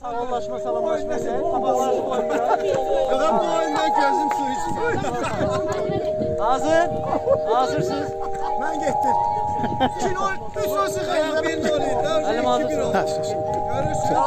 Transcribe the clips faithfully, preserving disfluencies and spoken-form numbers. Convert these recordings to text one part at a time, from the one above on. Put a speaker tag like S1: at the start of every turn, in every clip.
S1: Sağollaşma, salamlaşma deyil, tabaqlaşı qoymuyor.
S2: Yox, bu oyundan gözüm su içmir.
S1: Hazır? Hazırsınız?
S2: Mən getdim. İki nol, üç nol sıxayım. Bir nol idi.
S1: Əlim hazırsın.
S2: Görürsün.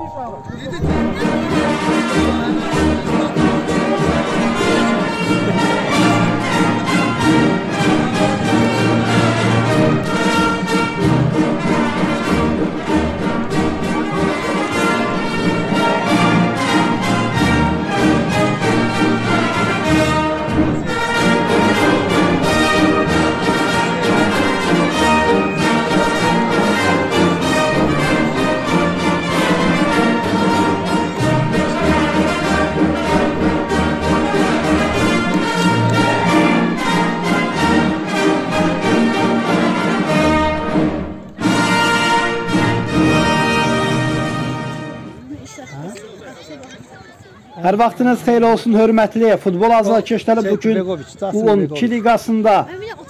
S3: Hər vaxtınız xeyir olsun, hörmətli futbol azarkeşləri. Bugün U on iki liqasında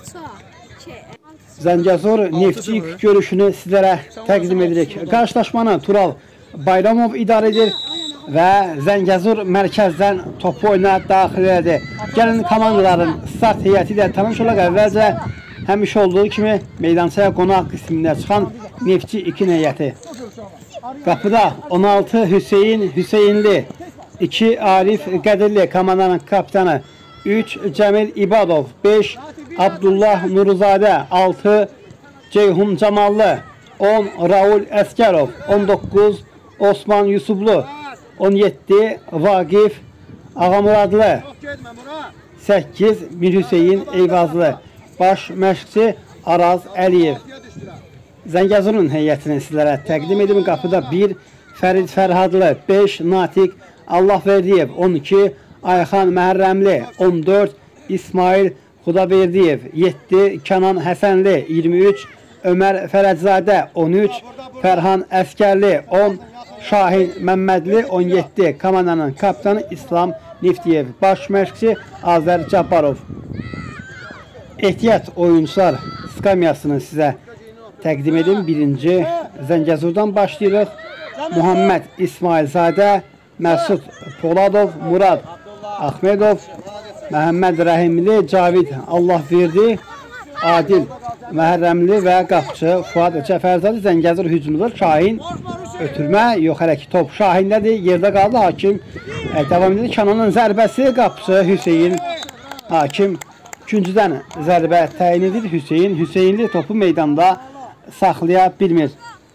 S3: Zəngəzur Neftçik görüşünü sizlərə təqdim edirik. Qarşılaşmanı Tural Bayramov idarə edir və Zəngəzur mərkəzdən topu oyuna daxil edir. Gəlin komandaların start heyəti ilə tanış olaq. Əvvəlcə həmişə olduğu kimi meydançaya qonaq qismində çıxan Neftçi iki heyəti. Qapıda on altı Hüseyin Hüseyinli, iki Arif Qədirli komandanın kapitanı, üç Cəmil İbadov, beş Abdullah Nuruzadə, altı Ceyhun Camallı, on Raul Əskərov, on doqquz Osman Yusublu, on yeddi Vaqif Ağamuradlı, səkkiz Mir Hüseyin Eyvazlı, baş məşqçi Araz Əliyev. Zəngəzurun heyətini sizlərə təqdim edim. Qapıda bir Fərid Fərhadlı, beş Natiq Allahverdiyev, on iki Ayxan Məhərrəmli, on dörd İsmail Xudaverdiyev, yeddi Kənan Həsənli, iyirmi üç Ömər Fərədzadə, on üç Fərhan Əskərli, on Şahin Məmmədli, on yeddi komandanın kapitanı İslam Neftiyev, baş məşqçi Azər Cabbarov. Ehtiyat oyuncular skamyasını sizə təqdim edim. Birinci Zəngəzurdan başlayırıq. Muhammed İsmailzadə, Məsud Poladov, Murad Ahmedov, Məhəmməd Rəhimli, Cavid Allahverdi, Adil Məhərrəmli və qapçı Fuad Cəfərzadə. Zəngəzur hücumdur. Şahin ötürmə, yox hələ ki top Şahindədir. Yerdə qaldı. Hakim e, devam edir. Kənanın zərbəsi, qapçı Hüseyin. Hakim üçüncüdən zərbə təyin edir. Hüseyin Hüseyinli topu meydanda saxlaya bilmir.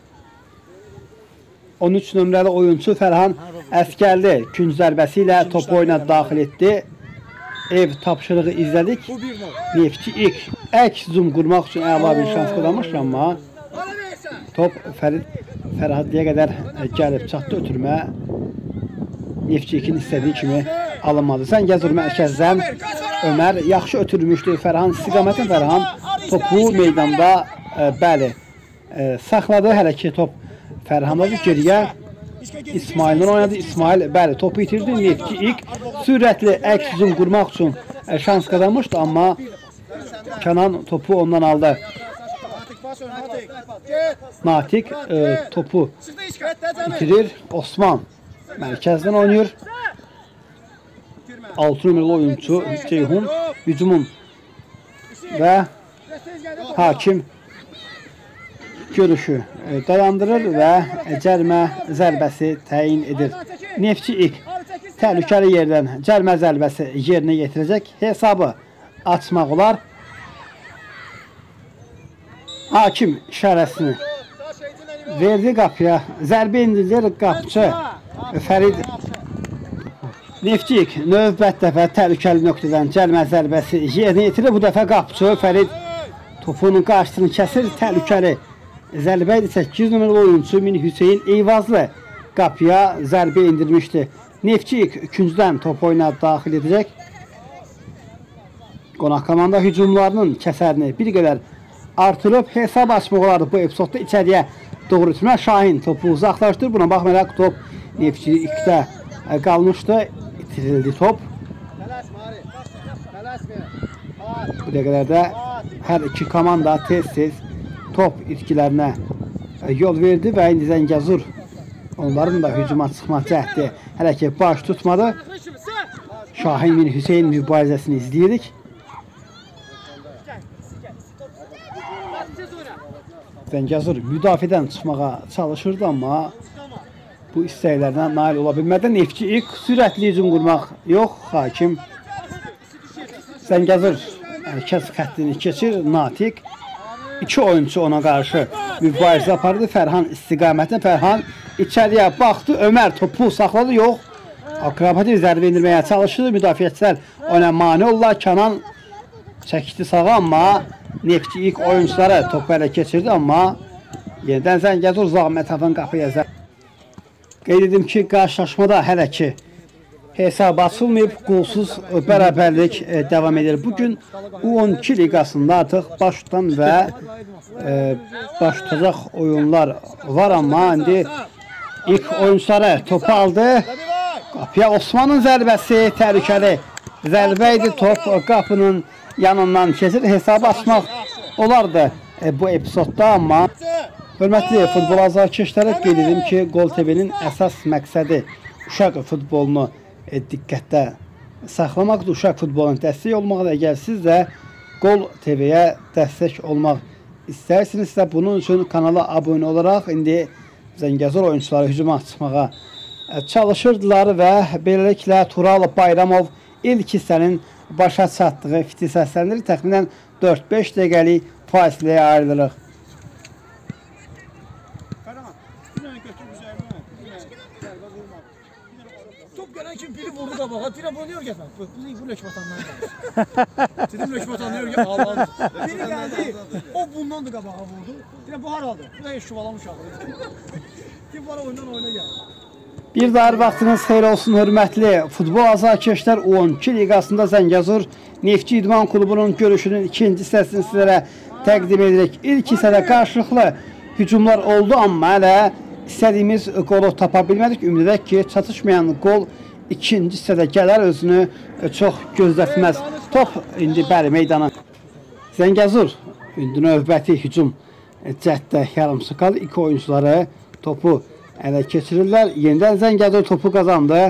S3: on üç nömrəli oyuncu Fərhan Əskərli ikinci zərbəsi ilə topu oyuna daxil etdi. Ev tapşırığı izlədik. Neftçi ilk əks zoom qurmaq üçün əla bir şans qazanmış, amma top Fərid Fərhadliyə qədər gəlib çatdı. Ötürmə Neftçi ikin istədiyi kimi alınmadı. Zəngəzur mərkəzdən Ömər yaxşı ötürmüşdü. Fərhan istiqamətin Fərhan topu meydanda e, bəli e, saxladı. Hələ ki top Fərhandadır. Geriyə İsmail'dən oynadı. İsmail bəli topu itirdi. Neftçi ilk sürətli əks zoom qurmaq üçün e, şans qazanmışdı, amma Kənan topu ondan aldı. Natiq e, topu itirir. Osman mərkəzdən oynayır. altı nömrəli oyuncu Ceyhun hücumun və hakim görüşü dayandırır və cərmə zərbəsi təyin edir. Neftçi ilk təhlükəli yerdən cərmə zərbəsi yerinə yetirəcək. Hesabı açmaq olar. Hakim işarəsini verdi qapıya. Zərbə indirilir. Qapçı Fərid Neftçik növbət dəfə təhlükəli nöqtədən cəlmə zərbəsi yerinə yetirir. Bu dəfə qapçı Fərid topunun qarşısını kəsir. Təhlükəli zərbə idi. səkkiz nömrəli oyuncu Min Hüseyin Eyvazlı qapıya zərbə indirmişdi. Neftçik ikincidən top oyuna daxil edəcək. Qonaq komanda hücumlarının kəsərini bir qədər artırıb hesab açmaq olardı bu epizodda. İçəriyə doğru itmə. Şahin topu uzaqlaşdır. Buna baxmayaraq top Neftçi ikidə qalmışdı. İtirildi top. Bu dəqiqələrdə hər iki komanda tez-tez top itkilərinə yol verdi və indi Zəngəzur Onların da hücuma çıxma cəhdi hələ ki baş tutmadı. Şahin Mir Hüseyin mübarizəsini izləyirik. Zəngəzur müdafiədən çıxmağa çalışırdı, amma bu istəklərinə nail ola bilmədi. Neftçi ilk sürətli hücum qurmaq yox, hakim Zəngəzur mərkəz xəttini keçir. Natiq iki oyuncu ona qarşı mübarizə apardı. Fərhan istiqamətində. Fərhan içəriyə baxdı. Ömər topu saxladı. Yox. Akrobatik zərbə indirməyə çalışdı. Müdafiəçilər ona mane oldular. Kənan çəkdi sağa, amma Neftçi ilk oyuncuları topu ələ keçirdi, amma yenidən Zəngəzur zahmətəfən qapıya zərb. Qeyd edim ki, qarşılaşmada hələ ki hesab açılmayıb, qolsuz bərabərlik e, devam edir. Bugün U on iki liqasında artıq baş tutan və e, baş tutacaq oyunlar var, amma indi ilk oyuncuları topu aldı. Qapıya Osmanın zərbəsi təhlükəli zərbə idi. Top qapının yanından keçir. Hesabı açmaq olardı e, bu epizodda, amma hörmətli futbol azarkeşləri, qeyd edim ki, Gol T V-nin əsas məqsədi uşaq futbolunu e, diqqətdə saxlamaqdır, uşaq futboluna dəstək olmaqdır. Əgər siz də Gol T V-yə dəstək olmaq istərsinizsə, bunun üçün kanala abunə olaraq indi Zəngəzur oyuncuları hücuma çıxmağa e, çalışırdılar və beləliklə Tural Bayramov ilk hissənin başa çatdığı fiti səsləndirir. Təxminən dörd beş dəqiqəlik fasiləyə ayrılırıq.
S2: Top gələn kim biri vurdu qabağa. Deyirəm, bunu niyə öyrətmə? Bu lök vatandan gəlmiş. Dedim, lök vatandan öyrət. Ağladı. Biri gəldi, o bundan da qabağa vurdu. Deyirəm, bu haradır? Bu da eşkivalamış ağlayır. Deyirəm, bana oyundan oyuna gəldi.
S3: Bir daha vaxtınız xeyir olsun, hörmətli futbol azarkeşlər. U on iki liqasında Zəngəzur Neftçi İdman Klubunun görüşünün ikinci hissəsini sizlərə təqdim edirik. İlk hissədə qarşılıqlı hücumlar oldu, amma hələ istədiyimiz qolu tapa bilmədik. Ümid edək ki, çatışmayan qol ikinci hissədə gələr, özünü çox gözlətməz. Top indi bəli meydana. Zəngəzur indi növbəti hücum cəhddə yarımçı qaldı. İki oyuncuları topu ələ keçirirlər. Yenidən Zəngəzur topu qazandı.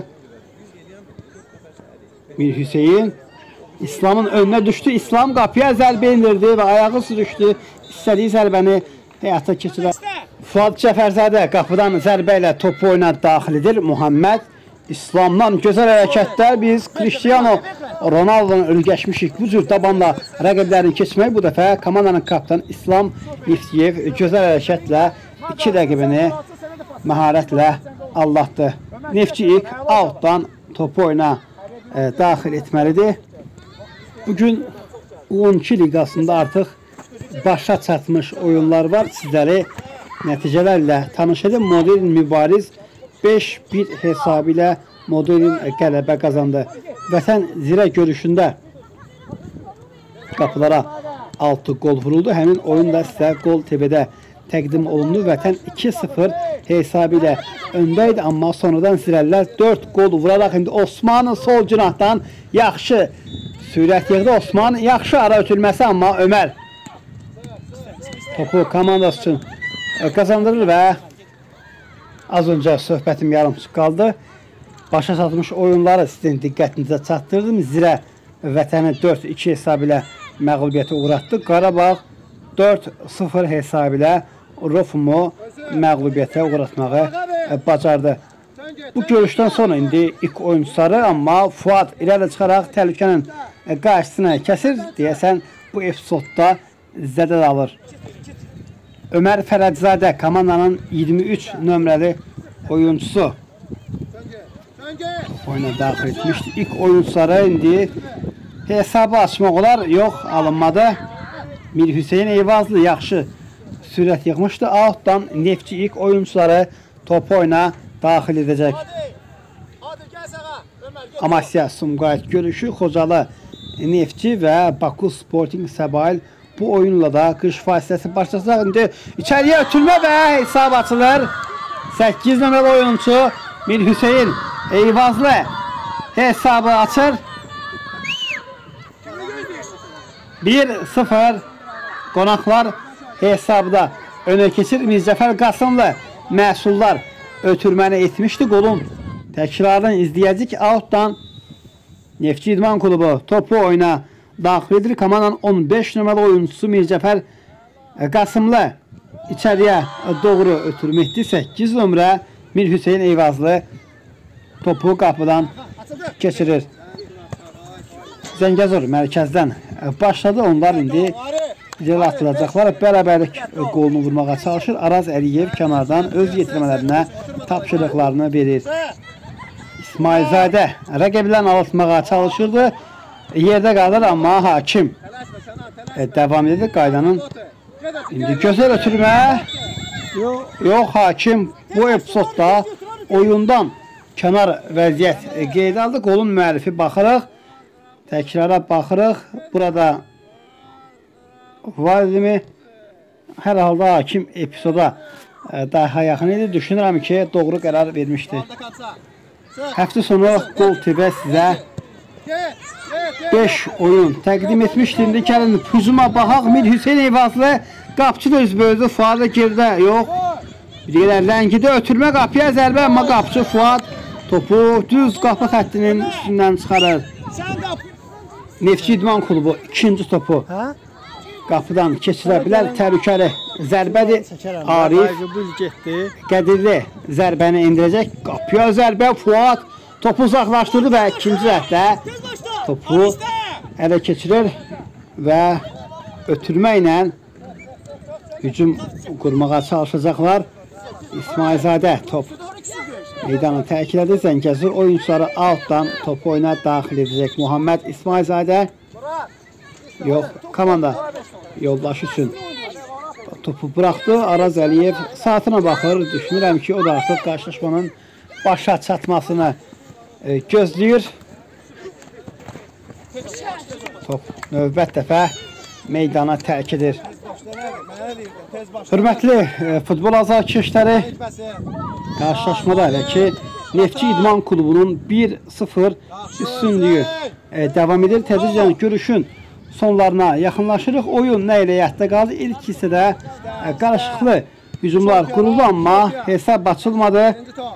S3: Mir Hüseyin İslamın önünə düşdü. İslam qapıya zərbə indirdi və ayağı sürüşdü. İstədiyi zərbəni həyata keçirər. Fuad Cəfərzadə qapıdan zərbə ilə topu oyuna daxil edir. Muhammed İslamdan gözəl hərəkətlər. Biz Cristiano Ronaldo'dan ölgəşmişik. Bu cür dabanla rəqiblərini keçmək. Bu dəfə komandanın kapitanı İslam Niftiyev gözəl hərəkətlə iki rəqibini məharətlə Allah'tı. Neftçi ilk outdan topu oyuna e, daxil etməlidir. Bugün U on iki liqasında artıq başa çatmış oyunlar var. Sizləri nəticələrlə tanış edim. Modelin mübariz beş bir hesabı ilə Modelin qələbə qazandı. Vətən zirə görüşündə qapılara altı gol vuruldu. Həmin oyun da sizə Gol T V-də təqdim olundu. Vətən iki sıfır hesabı ilə öndəydi, amma sonradan zirəllər dörd gol vuraraq indi Osmanın sol cinahdan yaxşı sürət yığdı. Osman yaxşı ara ötülməsi, amma Ömər topu komandası üçün qazandırır və az öncə söhbətim yarımçıq qaldı. Başa çatmış oyunları sizin diqqətinizə çatdırdım. Zirə Vətəni dörd iki hesabı ilə məğlubiyyətə uğratdı. Qarabağ dörd sıfır hesabı ilə Rofumu məğlubiyyətə uğratmağı bacardı. Bu görüşdən sonra indi ilk oyuncuları, amma Fuad irəli çıxaraq təhlükənin qarşısını kəsir. Deyəsən bu epizodda zədəl alır. Ömər Fərədzizadə komandanın iyirmi üç nömrəli oyuncusu oyuna daxil etmişdi. İlk oyuncuları indi hesabı açmaq olar. Yox, alınmadı. Mir Hüseyin Eyvazlı yaxşı sürət yığmışdı. Outdan Neftçi ilk oyuncuları topu oyuna daxil edəcək. Amasya Sumqayıt görüşü Xocalı Neftçi və Baku Sporting Səbail bu oyunla da qış fasiləsi başlasaq. İndi içəriyə ötülmə və hesab açılır. səkkiz nömrəli oyuncu Mir Hüseyin Eyvazlı hesabı açır. bir sıfır qonaqlar hesabda önə keçir. Mirzəfər Qasımlı Məhsullar ötürməni etmişdi. Qolun təkrarını izləyəcək. Outdan Neftçi İdman Klubu topu oyuna daxil edir. Komandanın on beş nömrəli oyuncusu Mircəfər Qasımlı içəriyə doğru ötürməkdir. səkkiz nömrə Mir Hüseyin Eyvazlı topu qapıdan keçirir. Zəngəzur mərkəzdən başladı. Onlar indi gol atılacaqlar. Bərabərlik qolunu vurmağa çalışır. Araz Əliyev kənardan öz yetirmələrinə tapşırıqlarını verir. İsmailzadə rəqiblərini alışmağa çalışırdı. Yerdə qalır, amma hakim devam edir. Qaydanın indi gözəl ötürmə. Yox, hakim bu epizodda oyundan kənar vəziyyət qeyd aldı. Qolun müəllifi baxırıq. Təkrara baxırıq. Burada vazimi hər halda hakim epizoda daha yaxın idi. Düşünürəm ki, doğru qərar vermişdi. Həftə sonu Gol T V sizə beş oyun təqdim etmişdi. İndi gəlin hücuma baxaq. Mir Hüseyin Eyvazlı qapçı da üzbözdü. Fuad da gerdə. Yox. Bir yerlər ləngidə ötürmə qapıya zərbə, amma qapçı Fuad topu düz qapı xəttinin üstündən çıxarır. Neftçi İdman Klubu ikinci topu qapıdan keçirə bilər. Təhlükəli zərbədir. Arif Qədirli zərbəni indirəcək. Qapıya zərbə. Fuad topu uzaqlaşdırdı və ikinci rəhdə topu ələ keçirir və ötürmə ilə hücum qurmağa çalışacaqlar. İsmailzadə top meydanı təkid edir. Zəngəzur oyuncuları altdan topu oyuna daxil edəcək. Muhammed İsmailzadə yox, komanda yoldaşı üçün topu buraxdı. Araz Əliyev saatına baxır. Düşünürəm ki, o da artıq qarşılaşmanın başa çatmasını e, gözləyir. Top növbət dəfə meydana tərk edir. Hörmətli e, futbol azarkeşləri, qarşılaşmada elə ki, Neftçi İdman Klubunun bir sıfır üstünlüyü e, devam edir. Tədricən görüşün sonlarına yaxınlaşırıq. Oyun nə ilə yadda qaldı? İlk hissədə e, qarışıqlı hücumlar quruldu, amma hesab açılmadı.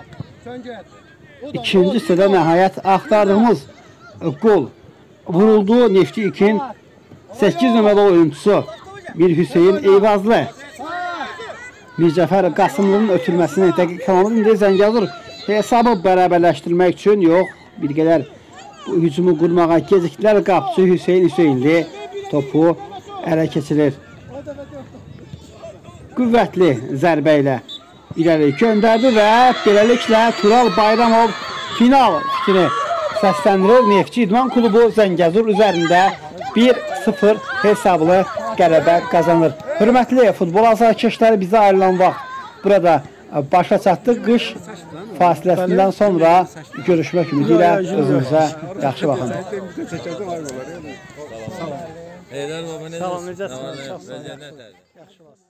S3: İkinci hissədə nəhayət axtardığımız e, gol vuruldu. Neftçi ikin səkkiz nömrəli oyuncusu Mir Hüseyin Eyvazlı Mircəfər Qasımlının ötürməsini dəqiq tamamladı. İndi Zəngəzur hesabı bərabərləşdirmək üçün yox, bir qədər bu hücumu qurmağa gecikdilər. Qapçı Hüseyin Hüseynli topu ələ keçirir. Qüvvətli zərbə ilə irəli göndərdi və beləliklə Tural Bayramov final fikrini səsləndirir. Neftçi İdman Klubu Zəngəzur üzərində bir sıfır hesablı qələbə qazanır. Hörmətli futbol azarkeşləri, bizə ayrılan vaxt burada başa çatdı. Qış fasiləsindən sonra görüşmək ümidi ilə özünüzə yaxşı baxın.
S4: Heydər baba, necəsiniz?
S1: Salam, necəsiniz? Çox sağ olun. Yaxşı baxın.